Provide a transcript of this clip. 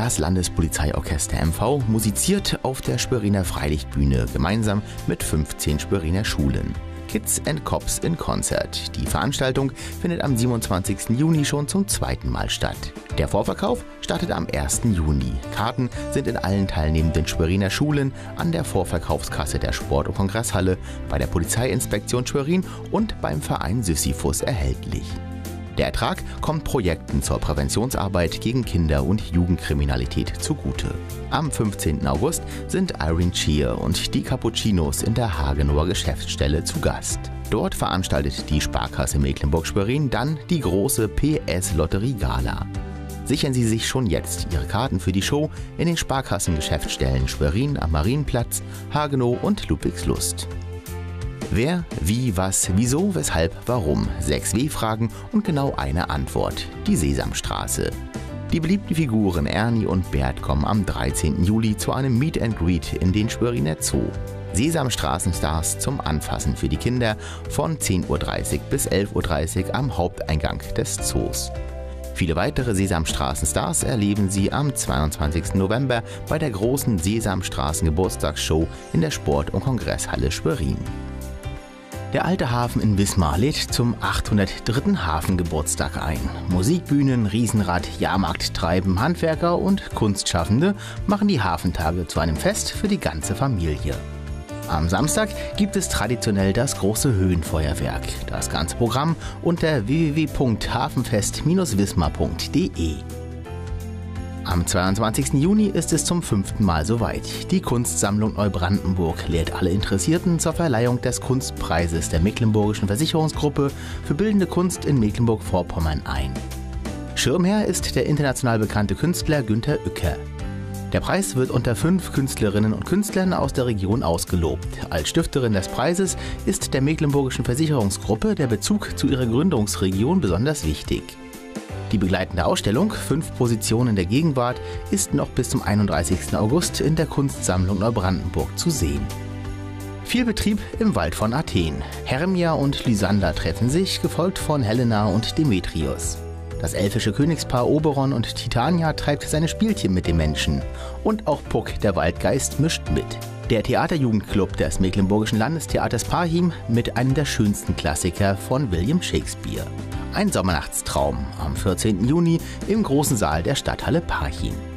Das Landespolizeiorchester MV musiziert auf der Schweriner Freilichtbühne gemeinsam mit 15 Schweriner Schulen. Kids and Cops in Concert. Die Veranstaltung findet am 27. Juni schon zum zweiten Mal statt. Der Vorverkauf startet am 1. Juni. Karten sind in allen teilnehmenden Schweriner Schulen, an der Vorverkaufskasse der Sport- und Kongresshalle, bei der Polizeiinspektion Schwerin und beim Verein Sisyphus erhältlich. Der Ertrag kommt Projekten zur Präventionsarbeit gegen Kinder- und Jugendkriminalität zugute. Am 15. August sind Irene Cheer und die Cappuccinos in der Hagenower Geschäftsstelle zu Gast. Dort veranstaltet die Sparkasse Mecklenburg-Schwerin dann die große PS-Lotterie-Gala. Sichern Sie sich schon jetzt Ihre Karten für die Show in den Sparkassengeschäftsstellen Schwerin am Marienplatz, Hagenow und Ludwigslust. Wer, wie, was, wieso, weshalb, warum. 6 W-Fragen und genau eine Antwort. Die Sesamstraße. Die beliebten Figuren Ernie und Bert kommen am 13. Juli zu einem Meet and Greet in den Schweriner Zoo. Sesamstraßenstars zum Anfassen für die Kinder von 10:30 Uhr bis 11:30 Uhr am Haupteingang des Zoos. Viele weitere Sesamstraßenstars erleben Sie am 22. November bei der großen Sesamstraßen-Geburtstagsshow in der Sport- und Kongresshalle Schwerin. Der Alte Hafen in Wismar lädt zum 803. Hafengeburtstag ein. Musikbühnen, Riesenrad, Jahrmarkttreiben, Handwerker und Kunstschaffende machen die Hafentage zu einem Fest für die ganze Familie. Am Samstag gibt es traditionell das große Höhenfeuerwerk. Das ganze Programm unter www.hafenfest-wismar.de. Am 22. Juni ist es zum 5. Mal soweit. Die Kunstsammlung Neubrandenburg lädt alle Interessierten zur Verleihung des Kunstpreises der Mecklenburgischen Versicherungsgruppe für bildende Kunst in Mecklenburg-Vorpommern ein. Schirmherr ist der international bekannte Künstler Günter Uecker. Der Preis wird unter 5 Künstlerinnen und Künstlern aus der Region ausgelobt. Als Stifterin des Preises ist der Mecklenburgischen Versicherungsgruppe der Bezug zu ihrer Gründungsregion besonders wichtig. Die begleitende Ausstellung 5 Positionen der Gegenwart ist noch bis zum 31. August in der Kunstsammlung Neubrandenburg zu sehen. Viel Betrieb im Wald von Athen. Hermia und Lysander treffen sich, gefolgt von Helena und Demetrius. Das elfische Königspaar Oberon und Titania treibt seine Spielchen mit den Menschen. Und auch Puck, der Waldgeist, mischt mit. Der Theaterjugendclub des Mecklenburgischen Landestheaters Parchim mit einem der schönsten Klassiker von William Shakespeare. Ein Sommernachtstraum am 14. Juni im großen Saal der Stadthalle Parchim.